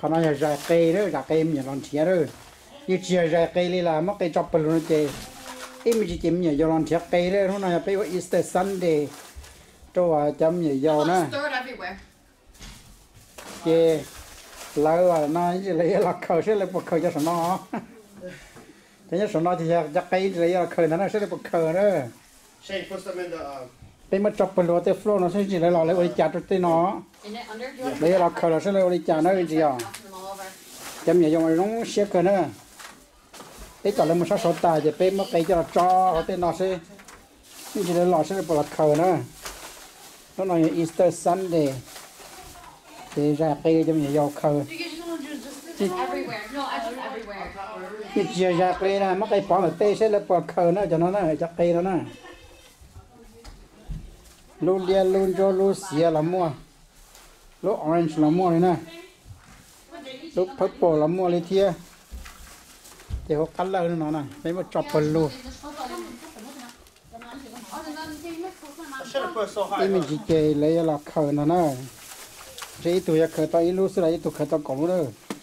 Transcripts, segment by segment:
เขาน่าจะใจเกยเลยใจเกยมีหลอนเทียเลยยี่เชียใจเกยเลยล่ะมักไปจับปลุนเจไม่จีจิมเนี่ยยอลอนเทียเกยเลยทุกน่าจะไปว่าอีสเตอร์ซันเดย์ตัวจำเนี่ยยาวนะเจแล้วน่าจะเลยหลักเขาใช่เลยพวกเขาจะสนอแต่เนี่ยสนอที่จะเกยเลยหลักเขานั่นใช่เลยพวกเขาเนอะเป็นมาจับปลุนเตฟโลนะใช่จีเลยหล่อเลยบริจาคตัวเตนอเลยหลักเขาใช่เลยบริจาคนะจริงๆจำเนี่ยยองน้องเสียกันนะไอ้ตอนเรามาสอดตาจะเป็นมาไกลจะจ่อเขาเต้นนอสินี่จะหล่อใช่ไหมปลอดเขานะแล้วหน่อยอีสเตอร์ซันเดย์เดี๋ยวจะไกลจะมียาวเขาที่เจียจะไกลนะมาไกลปอนเต้ใช่แล้วปลอดเขานะจะนั่นนะจะไกลแล้วนะลูเลียลูโจลูเสียละมัวลูออเรนจ์ละมัวเลยนะลูพับโปละมัวเลยเทียเดี๋ยวคันแล้วนั่นน่ะไม่มาจับปลูที่มีจีเจเลยละเขานั่นน่ะเจ้าตัวอยากเขาตอนอีลูสุดเลยตัวเขาตอนก่อนเลย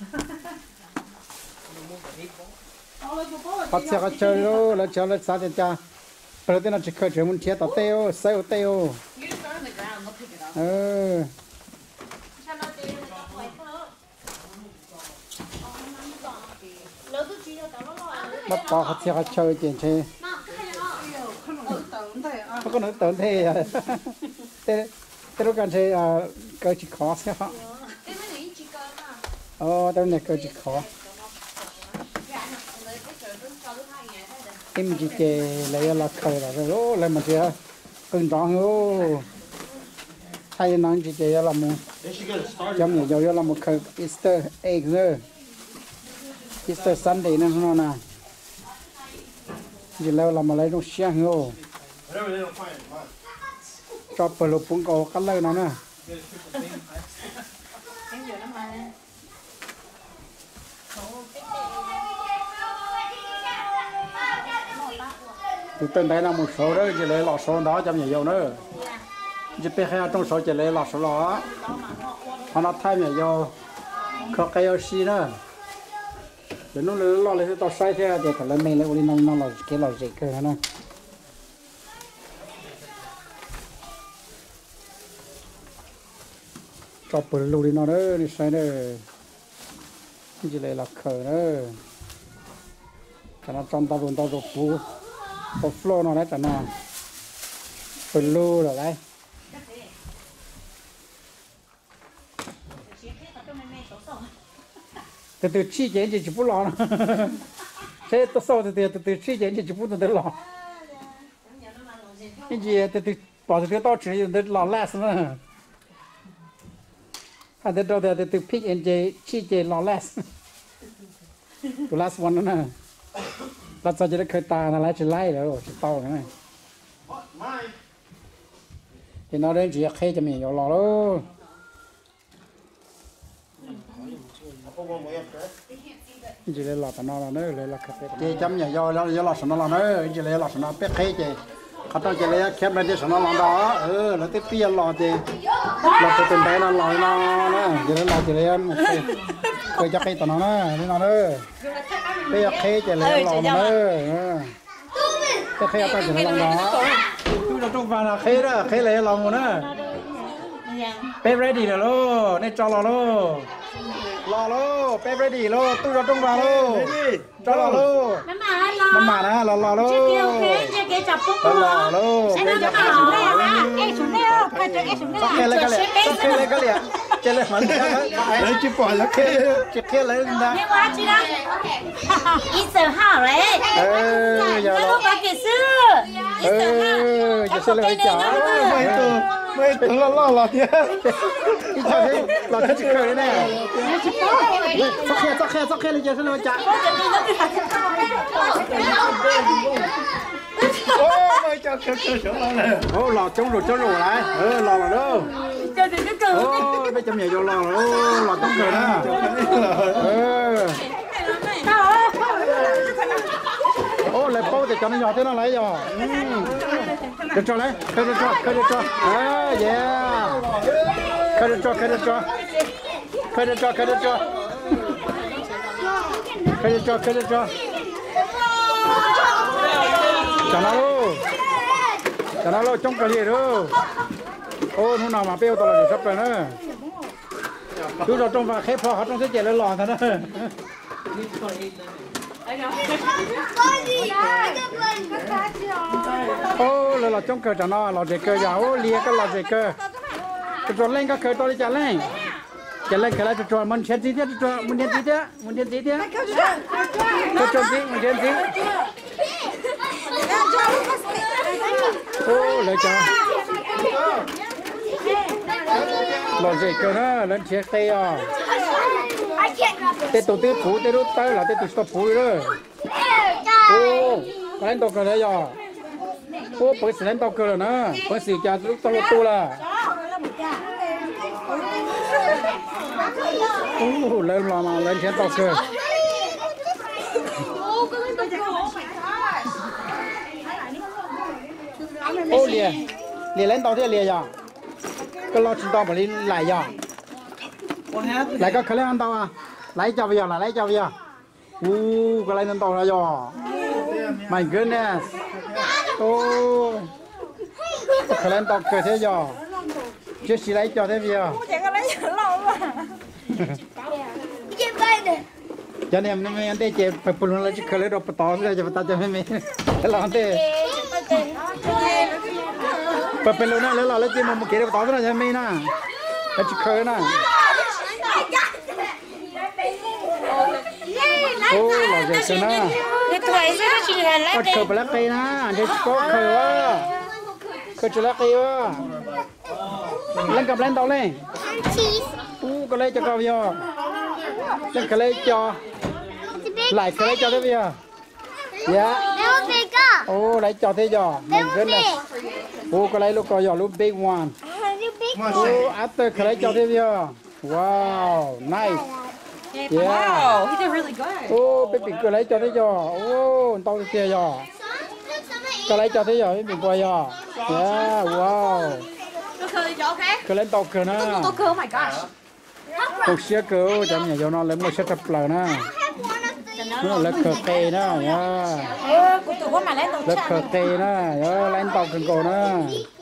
พัดเสียก็เจอแล้วเจอแล้วสาธิตจ้าเปิดที่นั่นจะเคยเจอมันเทียต่อเตโอเซลเตโอbắt bỏ hạt xe hạt chơi tiền chơi nó có nói tốn thế thế lúc cần chơi cơ chỉ khó xe họ tao này cơ chỉ khó em chỉ kể lấy là khởi là rồi lấy mà chơi cưng tròn ô hay nói chỉ kể là một trong nhiều nhiều là một khởi Easter egg nữa Easter Sunday nữa nó nè giờ lâu làm mà lấy nó sáng ngô cho bờ lục bún cổ cắt lấy nó nè từ từ đây là một số đó chỉ lấy lọ số đó trong nhà dầu nữa chỉ biết hay trong số chỉ lấy lọ số đó nó thay nhà dầu có cây oxy nữa để nó lo lấy tao sai thế để cả lần này lại uli nó là cái là gì cơ hả nó cho bự lùi nó đó đi sai đó chỉ lấy là khờ đó cho nó trong tao rồi phù có flow nó đấy cho nó bự lùi rồi đấy từ từ chi chế chỉ bút lò thế tôi sau từ từ chi chế chỉ bút từ lò cái gì từ từ bỏ từ to chỉ từ lò last nữa hay từ đầu từ pick and chi chế lò last the last one nữa lát sau chỉ đã khơi ta là lái chỉ lái rồi chỉ to cái này thì nó đến chỉ khơi cho mình vào lò đó chỉ lấy lọt nó là nữa lấy lọt cà phê chỉ chấm nhà do lọt nó là nữa chỉ lấy lọt nó biết khé chỉเขาต้องจะเลยแคบเลยที่สนองดอแล้วที่เปียหล่อจีเราจะเป็นได้นั่นหล่อนะจะเลยหล่อจะเลยเคยจะใครต่อน้องนะนี่น้องเด้อเปียเคจะเลยหล่อมาเด้อจะเคยเอาไปจะเลยหล่อดูเราต้องฟังนะเคเลยหล่อมาเด้อเป็น ready เลยลูกในจอหล่อลูกรอลูกเป็น ready ลูกตู้เราต้องฟังลูกจอหล่อลูกมันมานะรอลูกรอลูกเป็นจะมาcáiเลยก็เลยจะเลยมันเลยจีบปล่อยแล้วจีบแค่เลยนะ 1号嘞อย่าลูกไปกี่ซื้อจะซื้อเลยจ๋าไม่ตัวล่อเนี่ยอีเธอเราจะจีบเลยแน่สักแค่เลยจะซื้อเลยจ๋าโอ้ไม่เจ้าเลยโอ้หล่อจ้องหลุดไรหล่อเด้อโอ้ไม่จำใหญ่โยหล่อหล่อต้องเกิดนะโอ้เลยโป้แต่จอนหยอดที่นั่นไรหยอเดี๋ยวจอเลยเคยจอเย้เคยจอ khơi cho chả nào luôn trong cái gì đó ô nó nào mà bêu tao là sắp rồi nữa chú rồi trong và khép phò họ trong cái chè lên lò thôi đó ô là trong cờ chả nó lò dễ cờ giàu lia cái lò dễ cờ cho lên các cờ tôi đi chả lên cái này cho mình xem gì thế cho mình xem gì thế cho gì mình xem gì ô lấy cho lò dễ cờ đó lên chiếc tay à tết tổ tết phú tết đốt tay là tết tổ stop phú rồi ô cái tàu cờ đấy à ô bởi sự lên tàu cờ rồi nè bởi sự cha lúc tàu tu là ô lên lò mà lên trên tàu cờ ô lìa lên tàu thế lìa à cái lò trên tàu mà lên lại à lại có khởi lên tàu à lấy cho bây giờ là lấy cho bây giờ cái lên tàu là giờ my goodness ô khởi lên tàu cờ thế giờ chứ chỉ lấy cho thế bây giờ cho nên em anh đây chị phải phun lên chứ khởi lên đâu phải tao ra cho ta cho mình cái lon thế phải phun lên nó lấy chứ mà một cái đâu tao ra cho mình nè cái chứ khởi nè ô là gì thế nè có khởi blá cây nè để có khởi á khởi lá cây á lên cầm lên tao lên cái lấy cho con vô lên cái lấy cho lại cái lấy cho thế bây giờ dạ ô lấy cho thế giờ mình rất là ô cái lấy lúc coi giờ lúc big one ô after cái lấy cho thế bây giờ wow nice yeah wow he did really good ô baby cái lấy cho thế giờ ô tao kia giờ cái lấy cho thế giờ mình coi giờ yeah wow cái lên tàu cờ nè oh my gosh cuộc xe cờ chẳng nhà do nó lấy một set tập lờ nè nó là cờ cây nè nha là cờ cây nè lên tàu cần cổ nè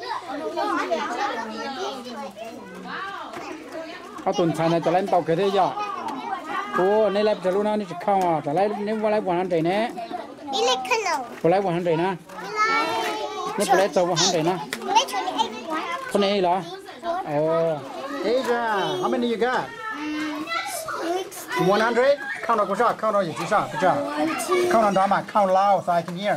เอาตุนชายนะจะเล่นเตาเกลือเยอะโอ้ในไลฟ์จะรู้นะนี่จะเข้าอ่ะจะไล่นี่ว่าไลฟ์วันนั้นเลยนะนี่เล็กขนมว่าไลฟ์วันนั้นเลยนะนี่ไปไลฟ์ตัววันนั้นเลยนะคนนี้เหรอAsia how many you got 100 count กูชอบ count อยู่ที่ชอบกูชอบ count น้ำมา count loud so I can hear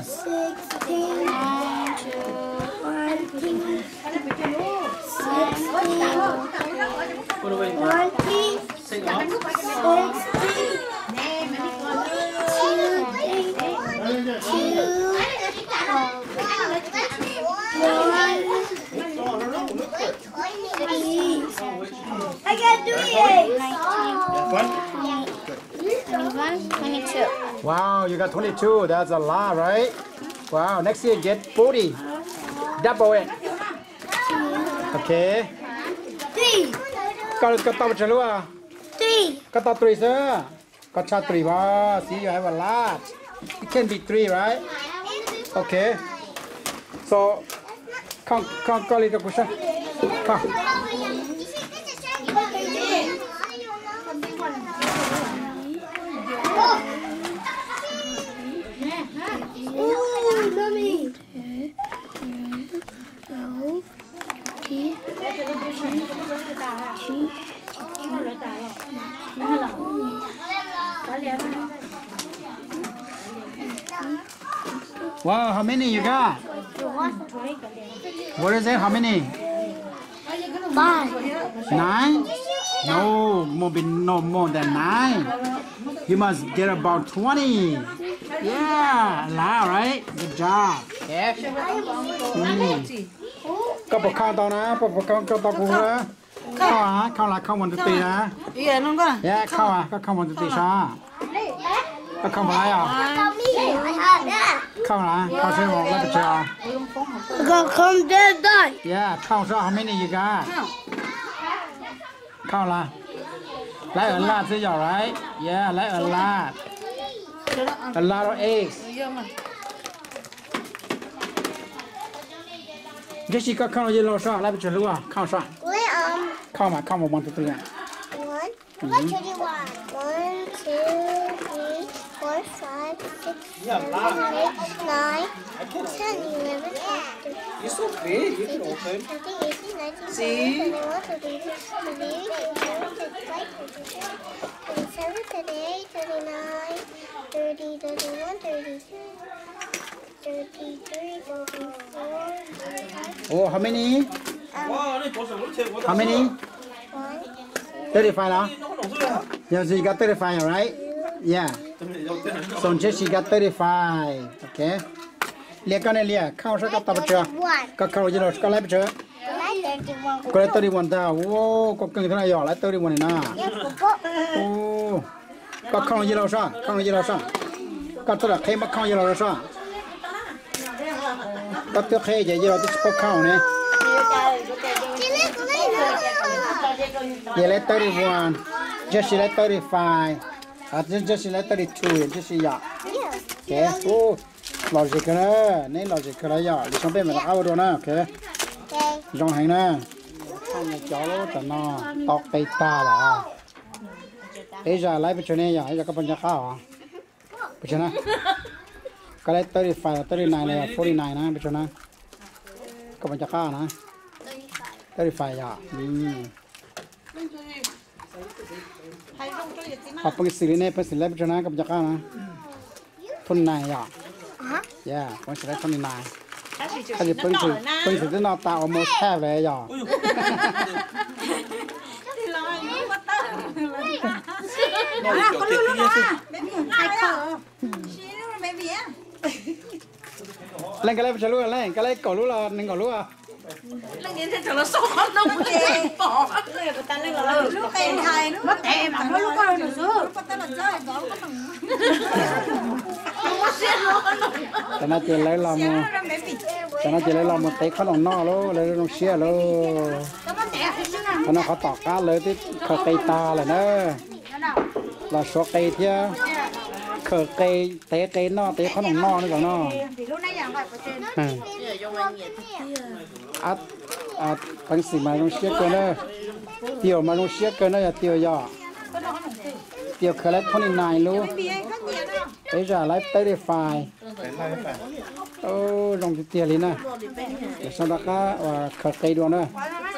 I got 22. Wow, you got 22. That's a lot, right? Wow, next year get 40. Double it. Okay. 3. Có tao chưa luôn? 3. Có tao 3 sir. Có cha 3 ba. See, you have a lot. It can be 3, right? Okay. So, come, little cushion. Come. Oh, mommy. Wow, how many you got? What is it? How many? 5. 9? No, no more than 9. You must get about 20. Yeah, allow, right? Good job. Yeah. Có một con tao nè, một con tao cũng nè. Không là không muốn tự nè. yeah nó có Yeah, không muốn tự sao? Không phải à? Không là, không sẽ một lần chờ. Come there, die. Yeah, không sao, how many you got? Không là. Lấy ở lát thế rồi, right? Yeah, lấy ở lát. A lot of eggs. Jessica, count on yellow shot. Let me tell you what. Count shot. Count my 1, 2, 3. 1. What should you want? 1, 2, 3, 4, 5, 6, 7, 8, 9, 10, 11, 12. You're so big. You can open. 18, 19, 20, See? 21, 22, 23, 24, 25, 26, 27, 28, 29, 30, 31, 32, 33, 34, 35. Oh, how many? How many? 1, 35 now? Yeah, so you got 35, right? Yeah. So Jessie got 35. Okay. Liệt con này liệt, khao sẽ cắt tập chưa? Cắt khao gì rồi? Cắt lấy chưa? Có lấy 31 ta. Wow, có cưng thế này nhỏ lấy 31 này nè. Oh. Cắt khao gì rồi sao? Khao gì rồi sao? Cắtตัวละเข้มkhao gì rồi sao? Cắtตัวเข้gì rồiที่cắt khao này. Vậy lấy 31. Jessie lấy 35. Jessie lấy 32. Jessie dạ. Okay. Oh. Lò gì cái đó, nên lò gì cái đó giờ, đi xong bên mình áo đồ nè, ok. Dòng hành nè, hai người cháu đó tao nó tóc tây ta là, bây giờ lấy bên chỗ này giờ, bây giờ các bạn chắc khao à, bên chỗ này, cái này 35, 39 này, 49 nè, bên chỗ này, các bạn chắc khao nè, 35 giờ, học bằng xử lý này, bằng xử lý bên chỗ này, các bạn chắc khao nè, 29 giờ. Yeah, con sẽ lấy 29.ถ้าจะเพิ่งถึงจะนอนตา almost แทบเลยอ่ะ เล่นกันเลยไปเฉลุเล่นกันเลยก่อรู้ละหนึ่งก่อรู้อ่ะ lần này thì nó sốt nó kề bỏ lên người ta lên là lúc tên thầy nó tè mà nó lúc coi được chứ có tên là chơi đó có thằng แต่น่าจะเลยเราแต่น่าจะเลยเรามาเตะเขาลงนอกแล้วเลยลงเชี่ยแล้วเพราะนั่นเขาตอกก้าเลยที่เขาไกตาเลยนะเราชัวไกเที่ยเขาไกเตะไกนอกเตะเขาลงนอกนี่ก่อนนอกตั้งสิมาลงเชี่ยกันเลยเตี่ยวมาลงเชี่ยกันเลยเตี่ยวย่อเตี่ยวเคยเล่นคนนายรู้bây giờ lấy tới để phai, rong cái tiền lên nè, để sau đó cá khờ cây luôn nữa,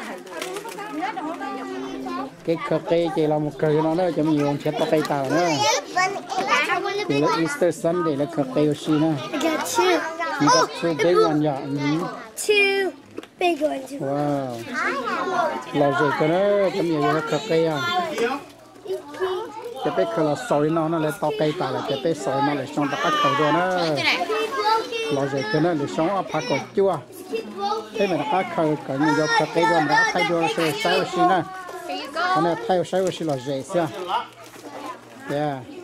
cái khờ cây chỉ là một cây nó nữa, cho mình dùng chết to cây tàu nữa, để là Easter Sunday là khờ cây aussi nữa, you got two big ones yeah, Two big ones. wow, là gì cái nữa, cho mình dùng khờ cây à. Cái bé khờ là sỏi nó là to cây tàu là cái bé sỏi nó là xong tất cả rồi nó lo gì cái nó là xong ở phá cột chua thế mà nó khờ cái mình do khờ cây rồi nó thay đổi sẽ sai rồi xí nè nó thay đổi sai rồi xí là gì xí à yeah